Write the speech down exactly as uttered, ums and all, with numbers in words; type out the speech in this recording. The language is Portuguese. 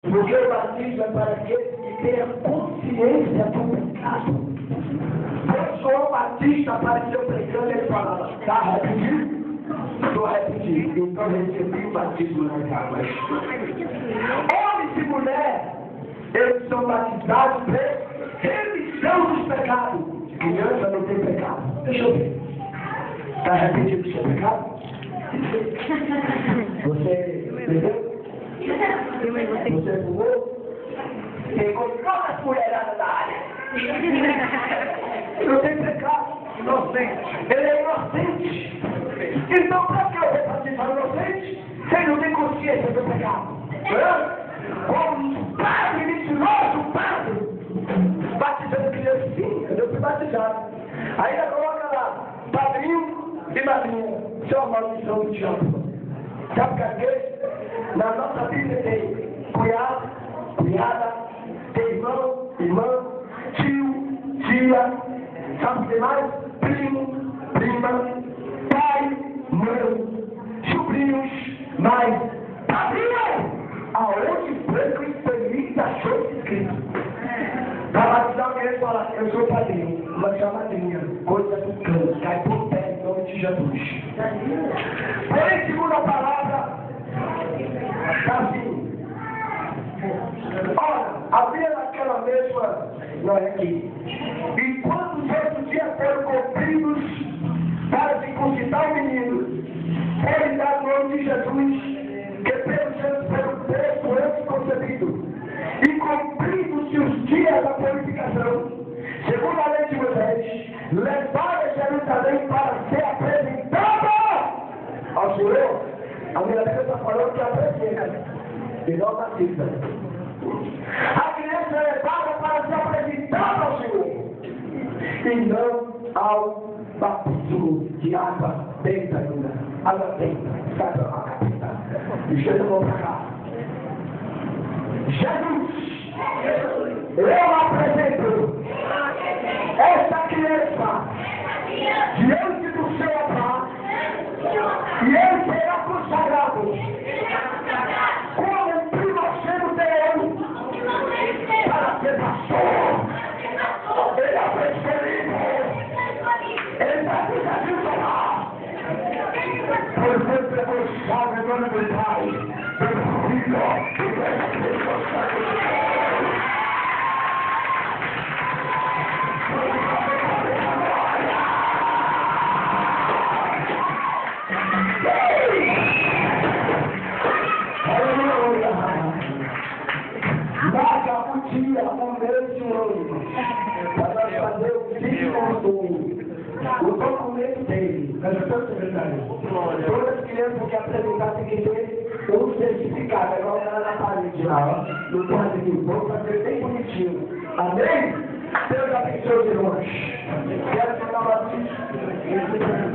Porque o batismo é para aqueles que têm a consciência do pecado. Quando João Batista apareceu pregando, ele falava, está repetindo? Estou repetindo. Então recebi o batismo nas águas. Homens e mulheres, eles são batizados por remissão dos pecados. Criança não tem pecado. Deixa eu ver. Está repetindo o seu pecado? Você entendeu? Você fumou? Pegou todas as mulheradas da área. Não tem pecado. Inocente. Ele é inocente. Então, para que eu vou batizar inocente? Se ele não tem consciência do pecado. Como um padre mentiroso, um padre, batizando criancinha. Eu fui batizado. Aí ela coloca lá, padrinho e madrinha. Isso é uma maldição do diabo. Sabe o que é? Na nossa Bíblia tem cunhado, cunhada, tem irmão, irmã, tio, tia, sabe o que tem mais? Primo, prima, pai, mãe, sobrinhos, mãe, padrinho! Aonde Franco Experiência achou escrito? Para batizar alguém e falar, eu sou padrinho, mas sou madrinha, coisa do cão, cai por terra em nome de Jesus. Porém, segundo a palavra, está assim. Olha, havia naquela mesma, não é aqui, e quando os outros dias foram cumpridos para circuncidar o menino, foi dado o nome de Jesus, que pelo santo pelo preço antes concebido, e cumpridos-se os dias da purificação, segundo a lei de Moisés, levaram a Jerusalém para ser apresentada ao Senhor. A minha Bíblia está falando que apresenta, e não batiza. A criança é levada para ser apresentada ao Senhor, e não ao batismo de água benta ainda. Água benta, sai para lá, capeta. E chega a mão para cá. Jesus, eu apresento essa criança diante do seu altar, e ele será consagrado como um primogênito Deus para ser pastor. Ele é preferido, ele vai precisar de falar. Portanto, eu salve em nome do Pai, do Filho e do Espírito Santo. Marca o dia, um mês de um ano, para nós fazer o discurso, o documento dele, mas eu estou secretário. Todas as crianças que apresentar têm que ter um certificado, é igual o cara na parede lá, ó. Não pode vir, vamos fazer bem bonitinho. Amém? Deus abençoe os irmãos. Quero falar uma